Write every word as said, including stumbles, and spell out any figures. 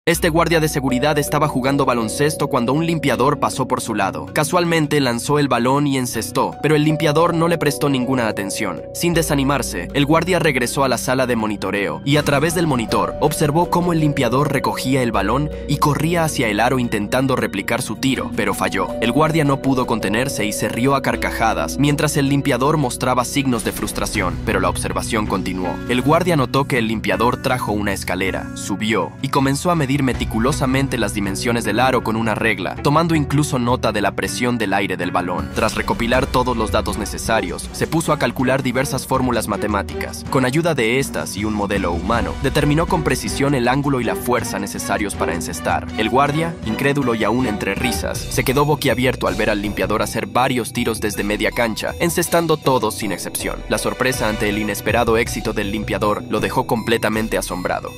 Este guardia de seguridad estaba jugando baloncesto cuando un limpiador pasó por su lado. Casualmente lanzó el balón y encestó, pero el limpiador no le prestó ninguna atención. Sin desanimarse, el guardia regresó a la sala de monitoreo y a través del monitor observó cómo el limpiador recogía el balón y corría hacia el aro intentando replicar su tiro, pero falló. El guardia no pudo contenerse y se rió a carcajadas mientras el limpiador mostraba signos de frustración, pero la observación continuó. El guardia notó que el limpiador trajo una escalera, subió y comenzó a medir meticulosamente las dimensiones del aro con una regla, tomando incluso nota de la presión del aire del balón. Tras recopilar todos los datos necesarios, se puso a calcular diversas fórmulas matemáticas. Con ayuda de estas y un modelo humano, determinó con precisión el ángulo y la fuerza necesarios para encestar. El guardia, incrédulo y aún entre risas, se quedó boquiabierto al ver al limpiador hacer varios tiros desde media cancha, encestando todos sin excepción. La sorpresa ante el inesperado éxito del limpiador lo dejó completamente asombrado.